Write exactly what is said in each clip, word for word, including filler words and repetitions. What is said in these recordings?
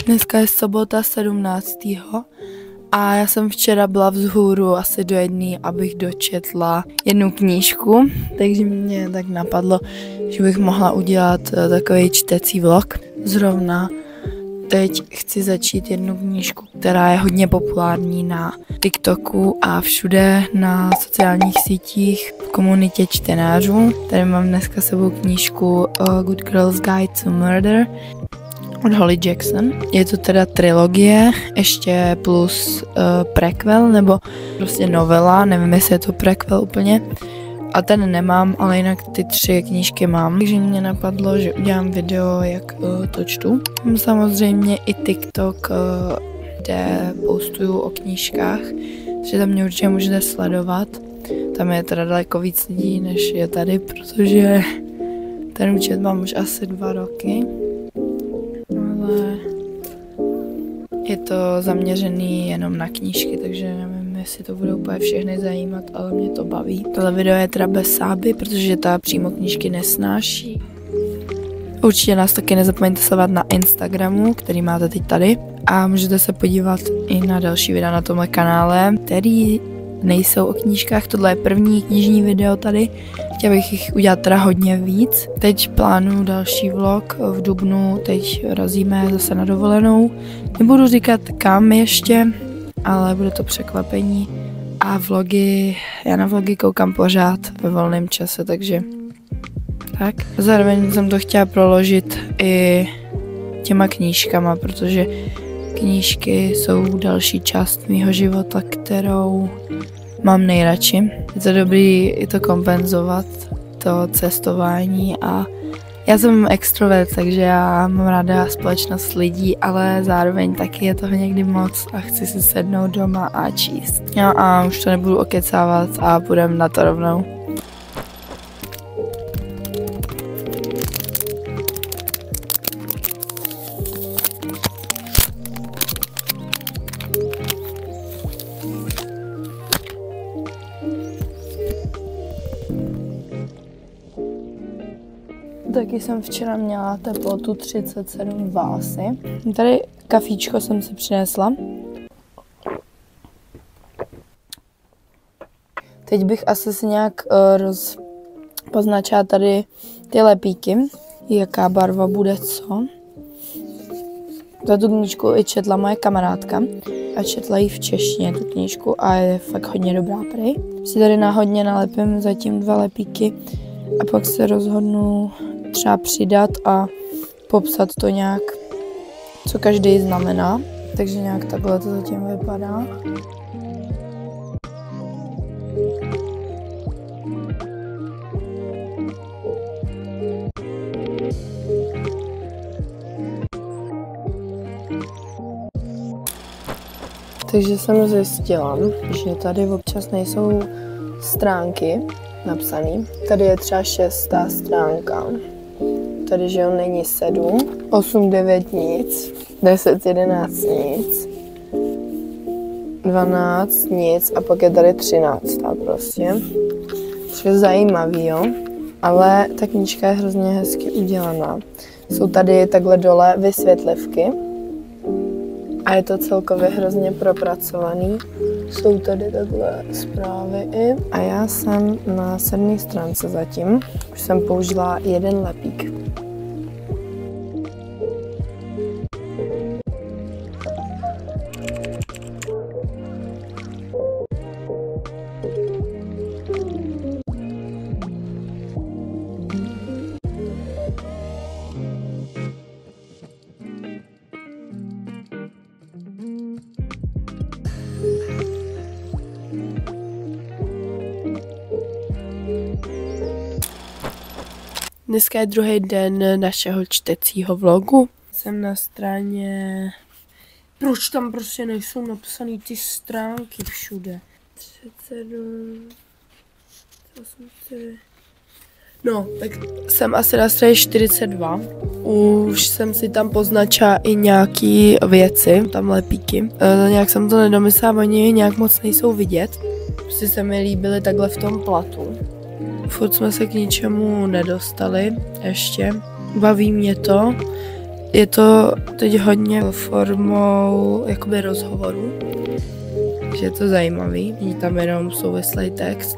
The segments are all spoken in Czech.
Dneska je sobota sedmnáctého a já jsem včera byla vzhůru asi do jedné, abych dočetla jednu knížku, takže mě tak napadlo, že bych mohla udělat takový čtecí vlog. Zrovna teď chci začít jednu knížku, která je hodně populární na TikToku a všude na sociálních sítích v komunitě čtenářů. Tady mám dneska sebou knížku Good Girl's Guide to Murder od Holly Jackson. Je to teda trilogie, ještě plus uh, prequel, nebo prostě novela, nevím, jestli je to prequel úplně. A ten nemám, ale jinak ty tři knížky mám. Takže mě napadlo, že udělám video, jak uh, to čtu. Mám samozřejmě i TikTok, uh, kde postuju o knížkách, takže tam mě určitě můžete sledovat. Tam je teda daleko víc lidí, než je tady, protože ten účet mám už asi dva roky. Ale je to zaměřený jenom na knížky, takže nevím, jestli to bude úplně všechny zajímat, ale mě to baví. Tohle video je teda bez sáby, protože ta přímo knížky nesnáší. Určitě nás taky nezapomeňte sledovat na Instagramu, který máte teď tady. A můžete se podívat i na další videa na tomhle kanále, který nejsou o knížkách. Tohle je první knižní video tady. Chtěla bych jich udělat teda hodně víc. Teď plánuju další vlog v dubnu, teď razíme zase na dovolenou. Nebudu říkat kam ještě, ale bude to překvapení. A vlogy, já na vlogy koukám pořád ve volném čase, takže tak. Zároveň jsem to chtěla proložit i těma knížkama, protože knížky jsou další část mýho života, kterou mám nejradši. Je to dobrý i to kompenzovat, to cestování a já jsem extrovert, takže já mám ráda společnost lidí, ale zároveň taky je toho někdy moc a chci si sednout doma a číst. No a už to nebudu okecávat a půjdeme na to rovnou. Taky jsem včera měla teplotu třicet sedm dva asi. Tady kafíčko jsem si přinesla. Teď bych asi si nějak uh, rozpoznačila tady ty lepíky, jaká barva bude co. Za tu knížku i četla moje kamarádka a četla ji v češtině, tu knížku, a je fakt hodně dobrá prej. Si tady náhodně nalepím zatím dva lepíky a pak se rozhodnu třeba přidat a popsat to nějak, co každý znamená. Takže nějak takhle to zatím vypadá. Takže jsem zjistila, že tady občas nejsou stránky napsaný. Tady je třeba šestá stránka. Tady, že on není sedm, osm, devět nic, deset, jedenáct nic, dvanáct nic a pak je tady třináctá prostě. Což je zajímavý, jo. Ale ta knížka je hrozně hezky udělaná. Jsou tady takhle dole vysvětlivky a je to celkově hrozně propracovaný. Jsou tady takhle zprávy i. A já jsem na sedmé stránce zatím. Už jsem použila jeden lepík. Dneska je druhý den našeho čtecího vlogu. Jsem na straně... Proč tam prostě nejsou napsané ty stránky všude? třicet sedm... osm, no, tak jsem asi na straně čtyřicet dva. Už jsem si tam poznačila i nějaký věci, tam lepíky. E, nějak jsem to nedomyslela, oni nějak moc nejsou vidět. Prostě se mi líbily takhle v tom platu. Furt jsme se k ničemu nedostali ještě. Baví mě to. Je to teď hodně formou jakoby rozhovoru, takže je to zajímavý, není tam jenom souvislý text.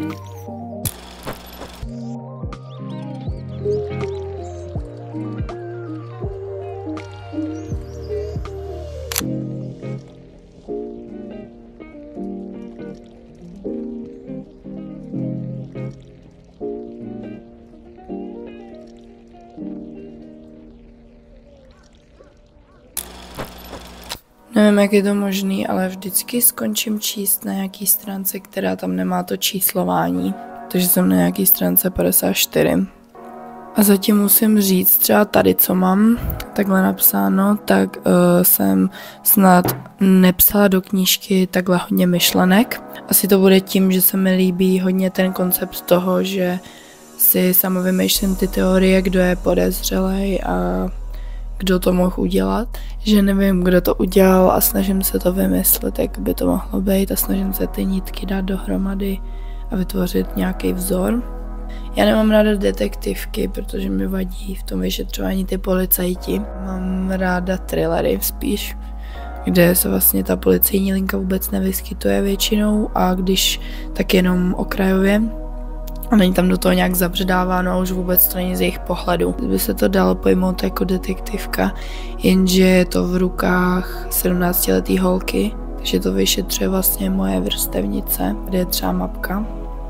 Nevím, jak je to možný, ale vždycky skončím číst na nějaký stránce, která tam nemá to číslování. Takže jsem na nějaký stránce padesát čtyři. A zatím musím říct, třeba tady, co mám takhle napsáno, tak uh, jsem snad nepsala do knížky takhle hodně myšlenek. Asi to bude tím, že se mi líbí hodně ten koncept toho, že si sama vymýšlím ty teorie, kdo je podezřelej a kdo to mohl udělat, že nevím, kdo to udělal a snažím se to vymyslet, jak by to mohlo být a snažím se ty nitky dát dohromady a vytvořit nějaký vzor. Já nemám ráda detektivky, protože mi vadí v tom vyšetřování ty policajti. Mám ráda thrillery spíš, kde se vlastně ta policejní linka vůbec nevyskytuje většinou a když tak jenom okrajově. A není tam do toho nějak zabředáváno a už vůbec to není z jejich pohledu. By se to dalo pojmout jako detektivka, jenže je to v rukách sedmnáctiletý holky, takže to vyšetřuje vlastně moje vrstevnice, kde je třeba mapka.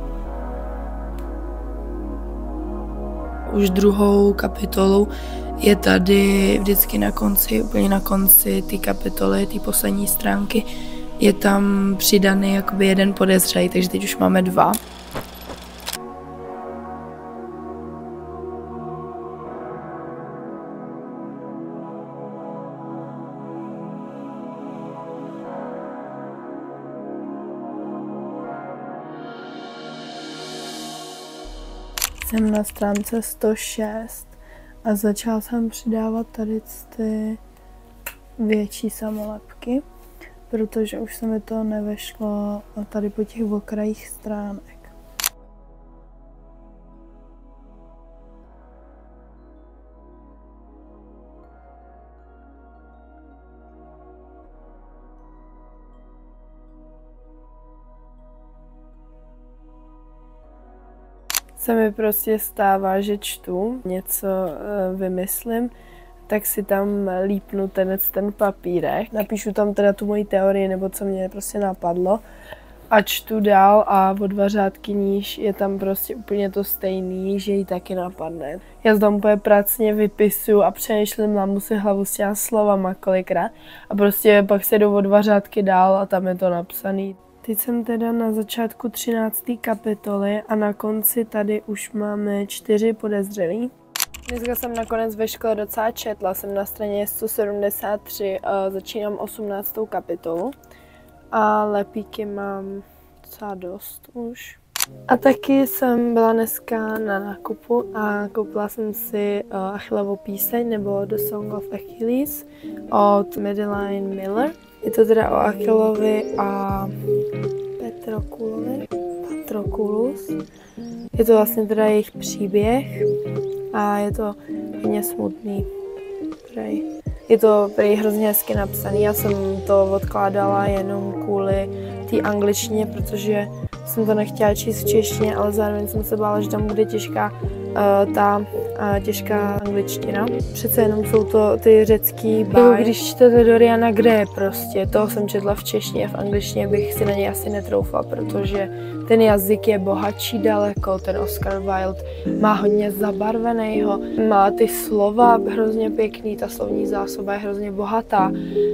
Už druhou kapitolu je tady vždycky na konci, úplně na konci té kapitoly, té poslední stránky, je tam přidaný jakoby jeden podezřelý, takže teď už máme dva. Jsem na stránce sto šest a začala jsem přidávat tady ty větší samolepky, protože už se mi to nevešlo tady po těch okrajích stránek. Se mi prostě stává, že čtu, něco uh, vymyslím, tak si tam lípnu ten, ten papírek, napíšu tam teda tu moji teorii, nebo co mě prostě napadlo a čtu dál a o dva řádky níž je tam prostě úplně to stejný, že ji taky napadne. Já tam úplně pracně vypisuju a přemýšlím, mám si hlavu s těma slovama kolikrát a prostě pak se jdu o dva řádky dál a tam je to napsaný. Teď jsem teda na začátku třinácté kapitoly a na konci tady už máme čtyři podezřelí. Dneska jsem nakonec ve škole docela četla, jsem na straně sto sedmdesát tři, začínám osmnáctou kapitolu a lepíky mám docela dost už. A taky jsem byla dneska na nákupu a koupila jsem si Achillovu píseň nebo The Song of Achilles od Madeline Miller. Je to teda o Achillovi a Patroklusovi. Patroklus. Je to vlastně teda jejich příběh a je to hodně smutný. Prej. Je to prej hrozně hezky napsaný. Já jsem to odkládala jenom kvůli té angličtině, protože jsem to nechtěla číst v češtině, ale zároveň jsem se bála, že tam bude těžká uh, ta uh, těžká angličtina. Přece jenom jsou to ty řecký báje. Jako když čtete Doriana Graye prostě, toho jsem četla v češtině, v angličtině bych si na něj asi netroufla, protože ten jazyk je bohatší daleko, ten Oscar Wilde má hodně zabarvenýho, má ty slova hrozně pěkný, ta slovní zásoba je hrozně bohatá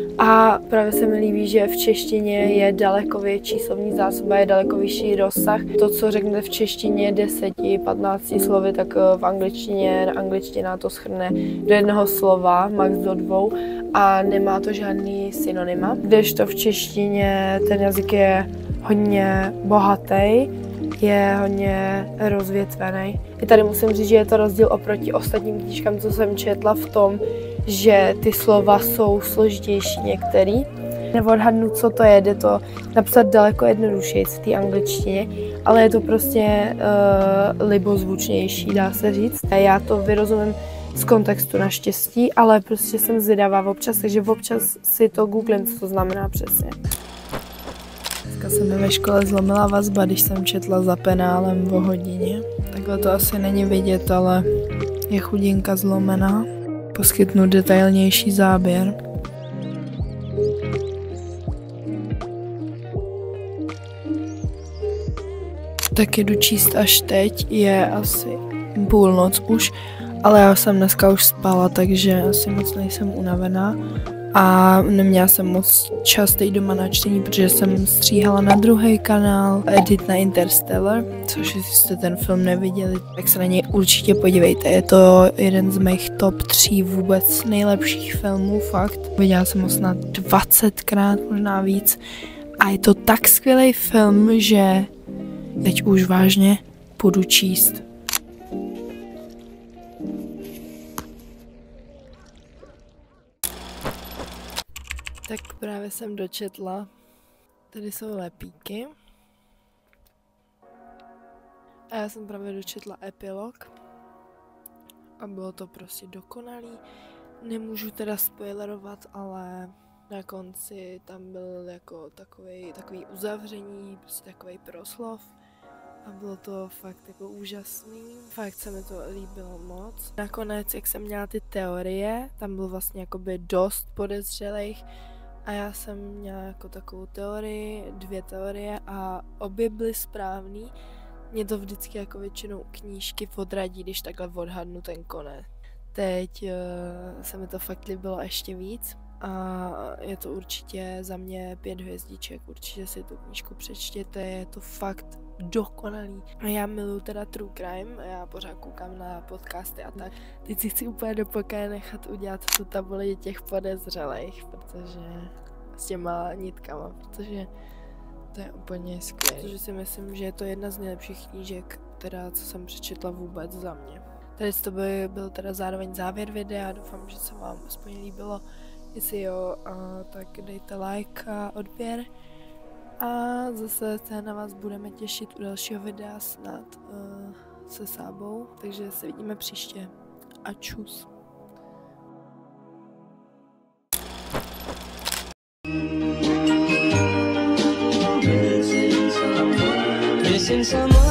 a právě se mi líbí, že v češtině je daleko větší slovní zásoba, je daleko vyšší rozsah. To, co řeknete v češtině deseti patnácti slovy, tak v angličtině, angličtina to shrne do jednoho slova, max do dvou a nemá to žádný synonyma. Kdežto v češtině ten jazyk je hodně bohatý, je hodně rozvětvený. I tady musím říct, že je to rozdíl oproti ostatním knížkám, co jsem četla v tom, že ty slova jsou složitější některý. Neodhadnu, co to je, jde to napsat daleko jednodušeji v té angličtině, ale je to prostě uh, libozvučnější, dá se říct. A já to vyrozumím z kontextu naštěstí, ale prostě jsem zvědavá občas, takže občas si to googlím, co to znamená přesně. Dneska se mi ve škole zlomila vazba, když jsem četla za penálem o hodině. Takhle to asi není vidět, ale je chudinka zlomená. Poskytnu detailnější záběr. Tak jdu číst až teď, je asi půlnoc už, ale já jsem dneska už spala, takže asi moc nejsem unavená. A neměla jsem moc čas teď doma na čtení, protože jsem stříhala na druhý kanál Edit na Interstellar, což jestli jste ten film neviděli, tak se na něj určitě podívejte. Je to jeden z mých top tří vůbec nejlepších filmů, fakt. Viděla jsem ho snad dvacetkrát, možná víc. A je to tak skvělý film, že teď už vážně půjdu číst. Tak právě jsem dočetla. Tady jsou lepíky. A já jsem právě dočetla epilog. A bylo to prostě dokonalý. Nemůžu teda spoilerovat, ale na konci tam byl jako takový, takový uzavření, prostě takový proslov. A bylo to fakt jako úžasný. Fakt se mi to líbilo moc. Nakonec, jak jsem měla ty teorie, tam bylo vlastně jakoby dost podezřelých. A já jsem měla jako takovou teorii, dvě teorie a obě byly správný. Mě to vždycky jako většinou knížky odradí, když takhle odhadnu ten konec. Teď uh, se mi to fakt líbilo ještě víc a je to určitě za mě pět hvězdiček. Určitě si tu knížku přečtěte, je to fakt dokonalý. A já miluji teda true crime, já pořád koukám na podcasty a tak. Teď si chci úplně do pokoje nechat udělat tu tabuli těch podezřelých, protože s těma nitkama, protože to je úplně skvělé. Protože si myslím, že je to jedna z nejlepších knížek, teda co jsem přečetla vůbec za mě. Tady to by byl teda zároveň závěr videa, doufám, že se vám aspoň líbilo. Jestli jo, tak dejte like a odběr. A zase se na vás budeme těšit u dalšího videa snad uh, se Sábou, takže se vidíme příště a čus. Missing someone